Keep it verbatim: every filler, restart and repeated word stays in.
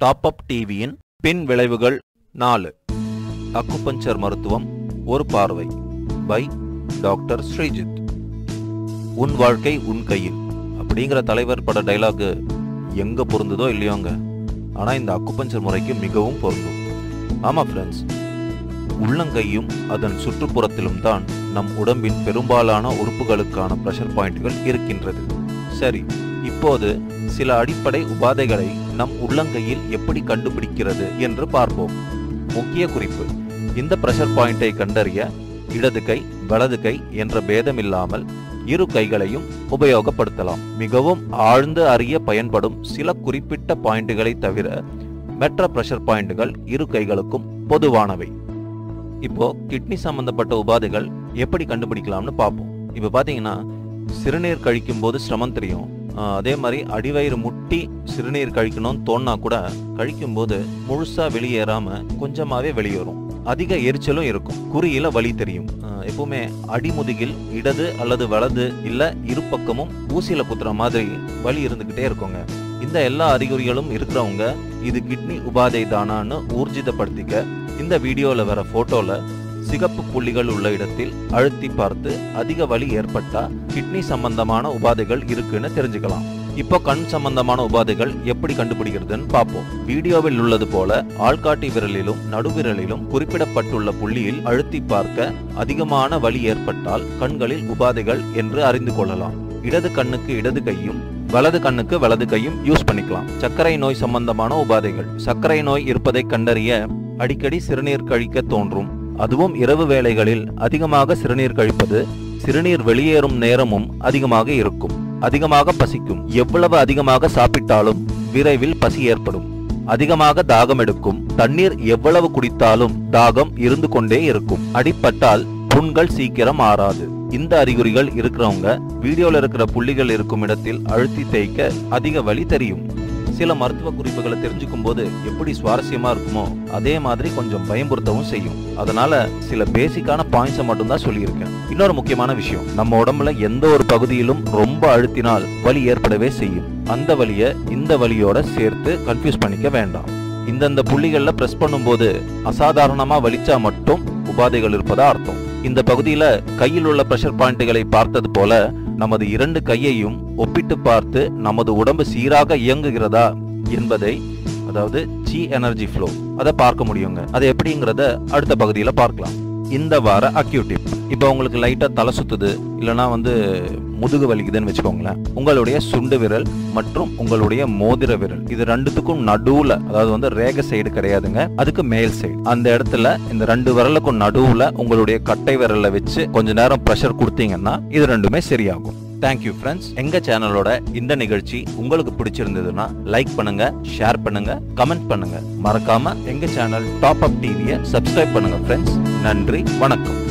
Top up டிவியின் பின் விளைவுகள் நாலு. அக்குபஞ்சர் மருத்துவம் ஒரு பார்வை பை டாக்டர் ஸ்ரீஜித். உன் வாழ்க்கை உன் கையில் அப்படிங்கிற தலைவர் பட டைலாக் எங்க பொருந்ததோ இல்லையோங்க, ஆனா இந்த அக்குபஞ்சர் முறைக்கு மிகவும் பொருந்தும். ஆமா ஃப்ரெண்ட்ஸ், உள்ளங்கையும் அதன் சுற்றுப்புறத்திலும் தான் நம் உடம்பின் பெரும்பாலான உறுப்புகளுக்கான பிரஷர் பாயிண்ட்கள் இருக்கின்றது. சரி, இப்போது சில அடிப்படை உபாதைகளை நம் உள்ளங்கையில் எப்படி கண்டுபிடிக்கிறது என்று பார்ப்போம். முக்கிய குறிப்பு: இந்த பிரஷர் பாயிண்டை கண்டறிய இடது கை வலது கை என்ற பேதமில்லாமல் இரு கைகளையும் உபயோகப்படுத்தலாம். மிகவும் ஆழ்ந்து அறிய பயன்படும் சில குறிப்பிட்ட பாயிண்டுகளை தவிர மற்ற பிரஷர் பாயிண்டுகள் இரு கைகளுக்கும் பொதுவானவை. இப்போ கிட்னி சம்பந்தப்பட்ட உபாதைகள் எப்படி கண்டுபிடிக்கலாம்னு பார்ப்போம். இப்போ பார்த்தீங்கன்னா, சிறுநீர் கழிக்கும் போது சிரமம் தெரியும். அதே மாதிரி அடிவயிறு முட்டி சிறுநீர் கழிக்கணும்னு தோணுனா கூட கழிக்கும் போது முழுசா வெளியேறாம கொஞ்சமாவே வெளியேறும். அதிக எரிச்சலும் இருக்கும். குறியில வலி தெரியும். எப்பவுமே அடிமுதுகில் இடது அல்லது வலது இல்ல இரு பக்கமும் ஊசியில குத்துற மாதிரி வலி இருந்துகிட்டே இருக்குங்க. இந்த எல்லா அறிகுறிகளும் இருக்கிறவங்க இது கிட்னி உபாதை தானான்னு ஊர்ஜிதப்படுத்திக்க இந்த வீடியோல வர போட்டோல சிகப்பு புள்ளிகள் உள்ள இடத்தில் அழுத்தி பார்த்து அதிக வலி ஏற்பட்டா கிட்னி சம்பந்தமான உபாதைகள் இருக்குன்னு தெரிஞ்சுக்கலாம். இப்போ கண் சம்பந்தமான உபாதைகள் எப்படி கண்டுபிடிக்கிறதுன்னு பார்ப்போம். வீடியோவில் உள்ளது போல ஆள்காட்டி விரலிலும் நடுவிரலிலும் குறிப்பிடப்பட்டுள்ள புள்ளியில் அழுத்தி பார்க்க அதிகமான வலி ஏற்பட்டால் கண்களில் உபாதைகள் என்று அறிந்து கொள்ளலாம். இடது கண்ணுக்கு இடது கையும் வலது கண்ணுக்கு வலது கையும் யூஸ் பண்ணிக்கலாம். சர்க்கரை நோய் சம்பந்தமான உபாதைகள்: சர்க்கரை நோய் இருப்பதை கண்டறிய அடிக்கடி சிறுநீர் கழிக்க தோன்றும். அதுவும் இரவு வேளைகளில் அதிகமாக சிறுநீர் கழிப்பது, சிறுநீர் வெளியேறும் நேரமும் அதிகமாக இருக்கும். அதிகமாக பசிக்கும். எவ்வளவு அதிகமாக சாப்பிட்டாலும் விரைவில் பசி ஏற்படும். அதிகமாக தாகம் எடுக்கும். தண்ணீர் எவ்வளவு குடித்தாலும் தாகம் இருந்து கொண்டே இருக்கும். அடிபட்டால் புண்கள் சீக்கிரம் ஆறாது. இந்த அறிகுறிகள் இருக்கிறவங்க வீடியோல இருக்கிற புள்ளிகள் இருக்கும் இடத்தில் அழுத்தி தேய்க்க அதிக வலி தெரியும். சில மருத்துவ குறிப்புகளை தெரிஞ்சுக்கும் போது எப்படி சுவாரஸ்யமா இருக்குமோ அதே மாதிரி கொஞ்சம் பயம்புறுத்தவும் செய்யும். அதனால சில பேசிக்கான பாயிண்ட்ஸை மட்டும்தான் சொல்லியிருக்கேன். இன்னொரு முக்கியமான விஷயம், நம்ம உடம்புல எந்த ஒரு பகுதியிலும் ரொம்ப அழுத்தினால் வலி ஏற்படவே செய்யும். அந்த வலியை இந்த வலியோட சேர்த்து கன்ஃபியூஸ் பண்ணிக்க வேண்டாம். இந்தந்த புள்ளிகள்ல பிரஸ் பண்ணும்போது அசாதாரணமா வலிச்சா மட்டும் உபாதைகள் இருப்பதா அர்த்தம். இந்த பகுதியில கையில் உள்ள பிரஷர் பாயிண்ட்களை பார்த்தது போல நமது இரண்டு கையையும் ஒப்பிட்டு பார்த்து நமது உடம்பு சீராக இயங்குகிறதா என்பதை, அதாவது சி எனர்ஜி ஃப்ளோ, அதை பார்க்க முடியுங்க. அது எப்படிங்கிறத அடுத்த பகுதியில் பார்க்கலாம். இந்த வார அக்யூ டிப்: இப்போ உங்களுக்கு லைட்டா தலை சுத்துது இல்லைன்னா வந்து முதுகு வலிக்குதுன்னு வச்சுக்கோங்களேன். உங்களுடைய சுண்டு விரல் மற்றும் உங்களுடைய மோதிர விரல் இது ரெண்டுத்துக்கும் நடுவுல, அதாவது வந்து ரேக சைடு கிடையாதுங்க, அதுக்கு மேல் சைடு, அந்த இடத்துல இந்த ரெண்டு விரலுக்கும் நடுவுல உங்களுடைய கட்டை விரல்ல வச்சு கொஞ்ச நேரம் பிரஷர் கொடுத்தீங்கன்னா இது ரெண்டுமே சரியாகும். Thank you friends. எங்க சேனலோட இந்த நிகழ்ச்சி உங்களுக்கு பிடிச்சிருந்ததுன்னா லைக் பண்ணுங்க, ஷேர் பண்ணுங்க, கமெண்ட் பண்ணுங்க. மறக்காம எங்க சேனல் டாப் அப் டிவியை சப்ஸ்கிரைப் பண்ணுங்க ஃப்ரெண்ட்ஸ். நன்றி, வணக்கம்.